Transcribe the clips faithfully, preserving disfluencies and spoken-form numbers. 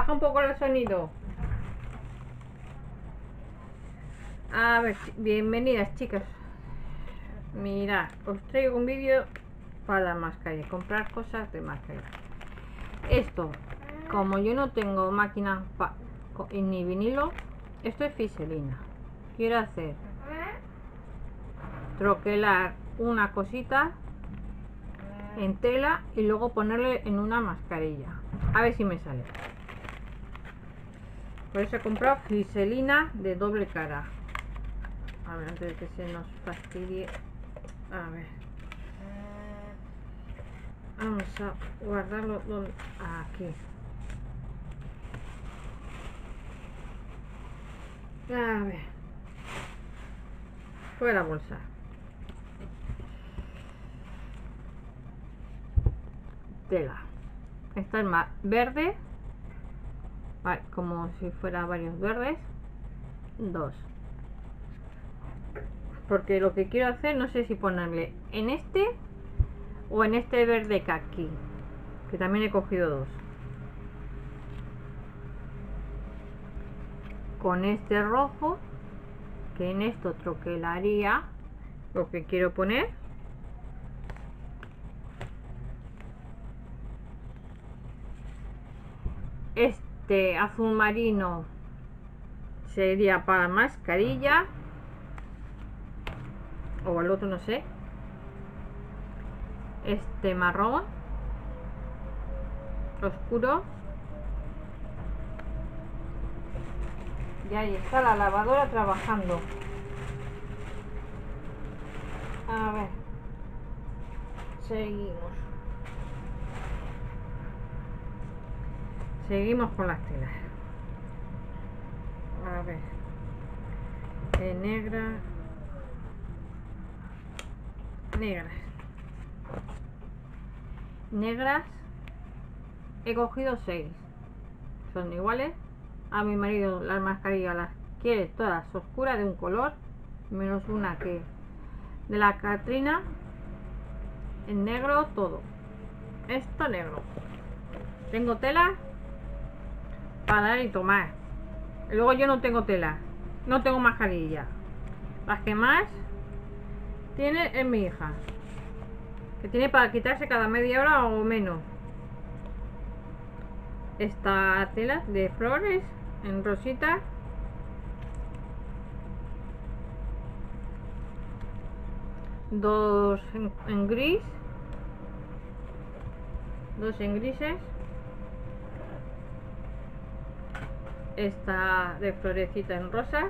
baja un poco el sonido. A ver, bienvenidas chicas. Mirad, os traigo un vídeo para la mascarilla, comprar cosas de mascarilla. Esto, como yo no tengo máquina ni vinilo, esto es fiselina. Quiero hacer troquelar una cosita en tela y luego ponerle en una mascarilla. A ver si me sale. Por eso he comprado fiselina de doble cara. A ver, antes de que se nos fastidie. A ver. Vamos a guardarlo donde. Aquí. A ver. Fue la bolsa. Tela. Esta es más verde. Vale, como si fuera varios verdes. Dos. Porque lo que quiero hacer, no sé si ponerle en este o en este verde caqui, que también he cogido dos. Con este rojo, que en esto troquelaría lo que quiero poner. Este azul marino sería para mascarilla, o el otro no sé. Este marrón oscuro, y ahí está la lavadora trabajando. A ver, seguimos seguimos con las telas. A ver, eh, negra negras negras he cogido seis, son iguales. A mi marido las mascarillas las quiere todas oscuras de un color, menos una que de la Catrina en negro todo. Esto negro. Tengo tela para dar y tomar. Luego yo no tengo tela, no tengo mascarilla. Las que más tiene es mi hija, que tiene para quitarse cada media hora o menos. Esta tela de flores en rosita. Dos en, en gris. Dos en grises. Esta de florecita en rosa.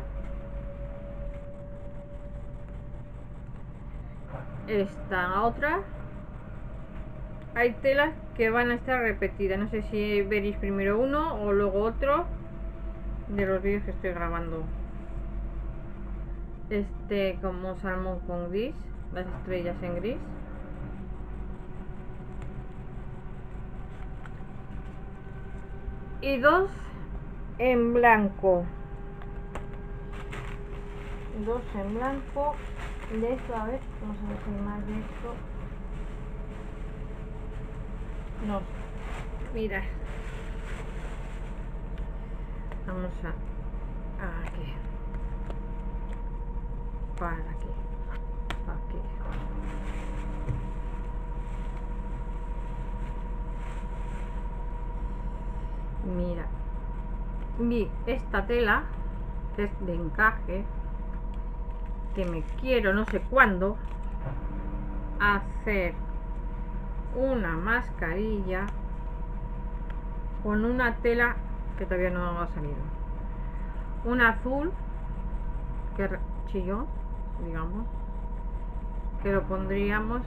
Esta otra. Hay telas que van a estar repetidas. No sé si veréis primero uno o luego otro de los vídeos que estoy grabando. Este como salmón con gris, las estrellas en gris. Y dos en blanco. Dos en blanco. De esto, a ver, vamos a ver si hay más de esto. No, mira. Vamos a aquí. Para aquí. Aquí. Mira. Vi esta tela, que es de encaje, que me quiero no sé cuándo hacer una mascarilla con una tela que todavía no ha salido, un azul que chillón, digamos, que lo pondríamos.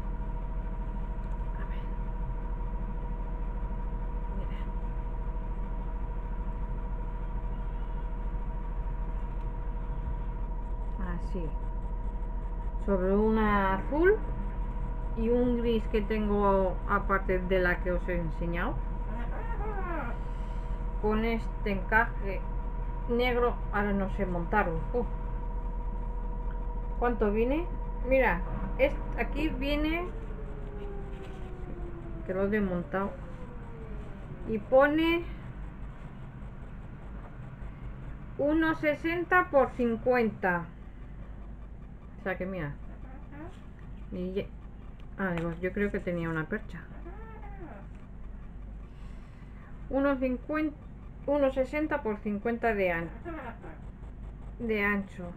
A ver, mira, así, sobre una azul y un gris que tengo aparte de la que os he enseñado, con este encaje negro. Ahora no sé montarlo. Uh. ¿Cuánto viene? Mira, es, aquí viene, que lo he desmontado, y pone uno sesenta por cincuenta. O sea que mira. Y ah, digo, yo creo que tenía una percha. uno sesenta por cincuenta de ancho. De ancho.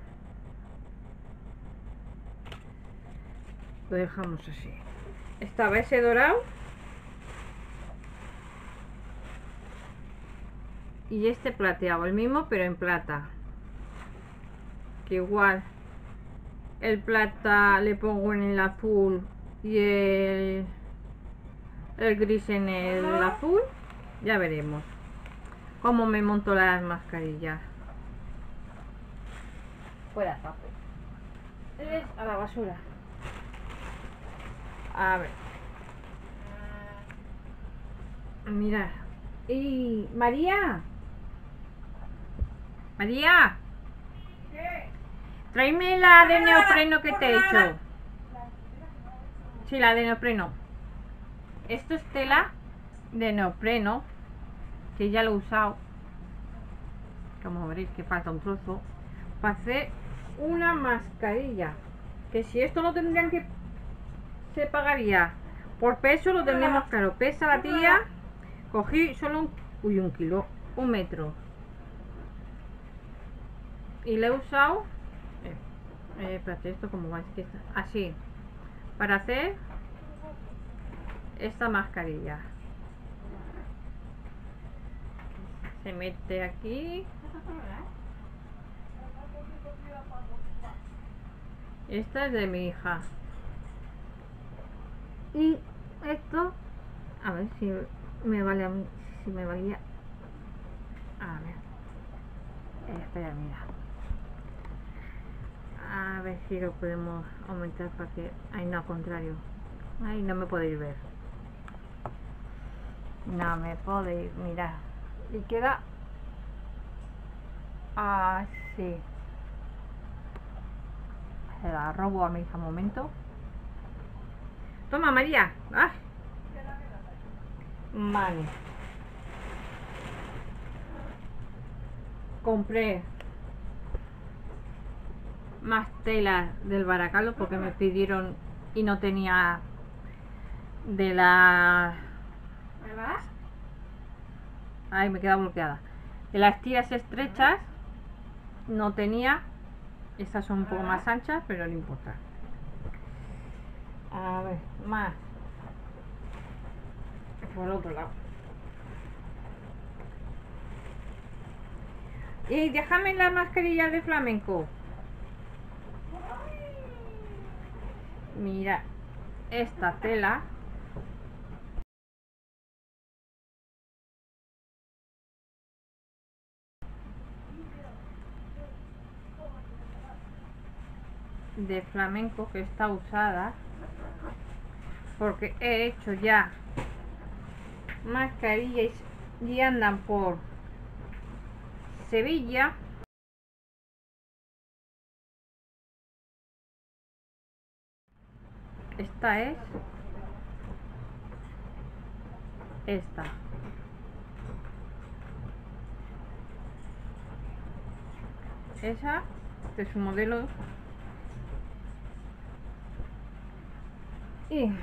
Lo dejamos así. Estaba ese dorado. Y este plateado, el mismo pero en plata. Que igual el plata le pongo en el azul y el, el gris en el azul. Ya veremos cómo me monto las mascarillas. Fuera papel. A la basura. A ver. Mira. Y María. María. ¿Qué? Tráeme la de neopreno que te he hecho. Sí, la de neopreno. Esto es tela de neopreno que ya lo he usado. Como veréis que falta un trozo para hacer una mascarilla. Que si esto lo tendrían que se pagaría por peso, lo tendríamos claro. Pesa la tía. Cogí solo un, uy, un kilo, un metro. Y le he usado. Eh, eh, espérate, esto como va, es que está así. Para hacer esta mascarilla. Se mete aquí. Esta es de mi hija. Y esto, a ver si me vale a mí, si me valía. A ver. Eh, espera, mira. A ver si lo podemos aumentar para que. Ay, no, al contrario. Ay, no me podéis ver. No me podéis mirar. Y queda así. Se la robo a mi hija un momento. Toma, María. ¡Ah! Vale. Compré más telas del Baracaldo porque me pidieron y no tenía de la... ¿verdad? Ay, me queda bloqueada. De las tiras estrechas no tenía. Estas son un poco más anchas, pero no importa. A ver, más. Por el otro lado. Y déjame la mascarilla de flamenco. Mira, esta tela. De flamenco que está usada. Porque he hecho ya mascarillas y andan por Sevilla. Esta es esta. Esa este es su modelo. Y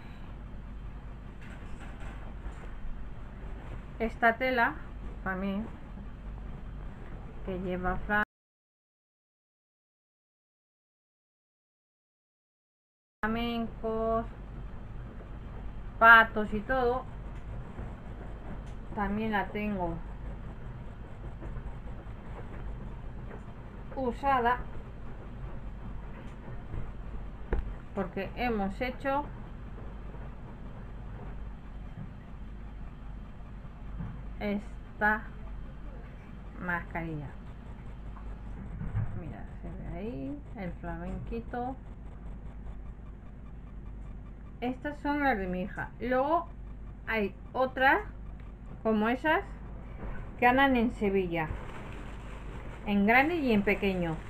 esta tela para mí que lleva flamencos, patos y todo, también la tengo usada porque hemos hecho esta mascarilla. Mira, se ve ahí el flamenquito. Estas son las de mi hija. Luego hay otras como esas que andan en Sevilla, en grande y en pequeño.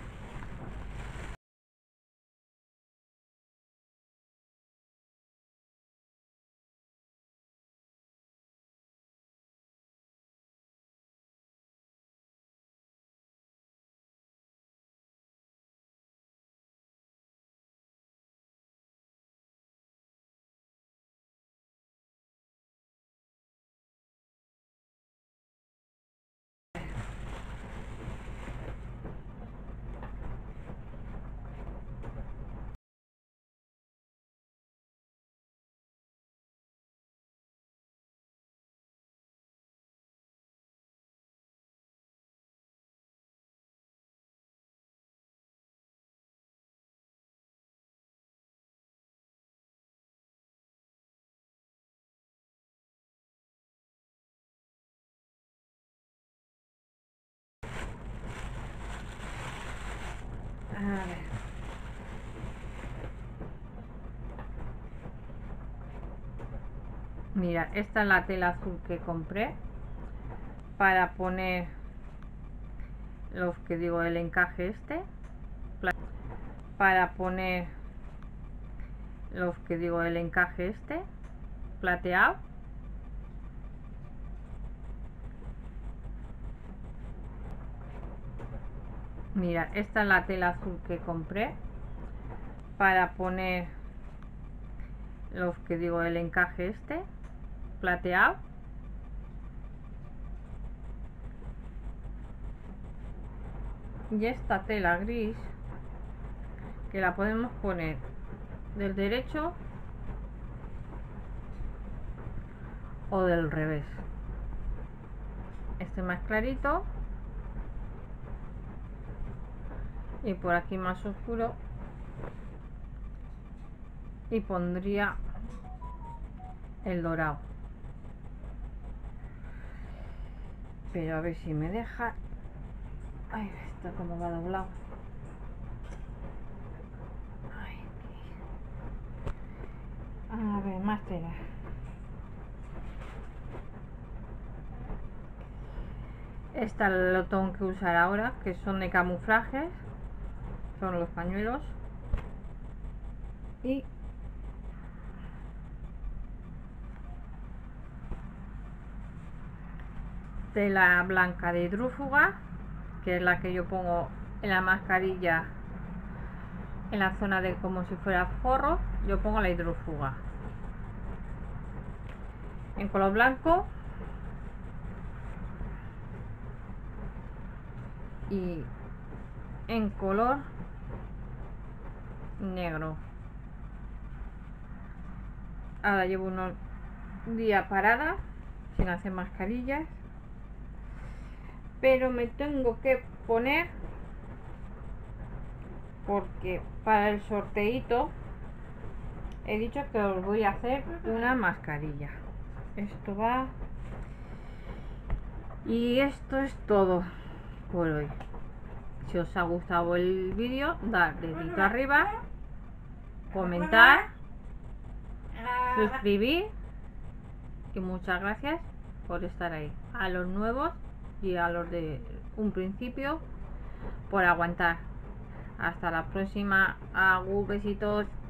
A ver. Mira, esta es la tela azul que compré para poner los que digo el encaje este, para poner los que digo el encaje este plateado. Mira, esta es la tela azul que compré para poner los que digo el encaje este plateado. Y esta tela gris que la podemos poner del derecho o del revés. Este más clarito y por aquí más oscuro, y pondría el dorado, pero a ver si me deja. Ay, está como va doblado. Ay, a ver, más tela. Esta lo tengo que usar ahora, que son de camuflajes, son los pañuelos. Y tela blanca de hidrófuga, que es la que yo pongo en la mascarilla, en la zona de como si fuera forro, yo pongo la hidrófuga en color blanco y en color negro. Ahora llevo unos días parada sin hacer mascarillas, pero me tengo que poner porque para el sorteito he dicho que os voy a hacer una mascarilla. Esto va, y esto es todo por hoy. Si os ha gustado el vídeo, dar dedito arriba, comentar, suscribir, y muchas gracias por estar ahí. A los nuevos y a los de un principio, por aguantar. Hasta la próxima. Agur, besitos.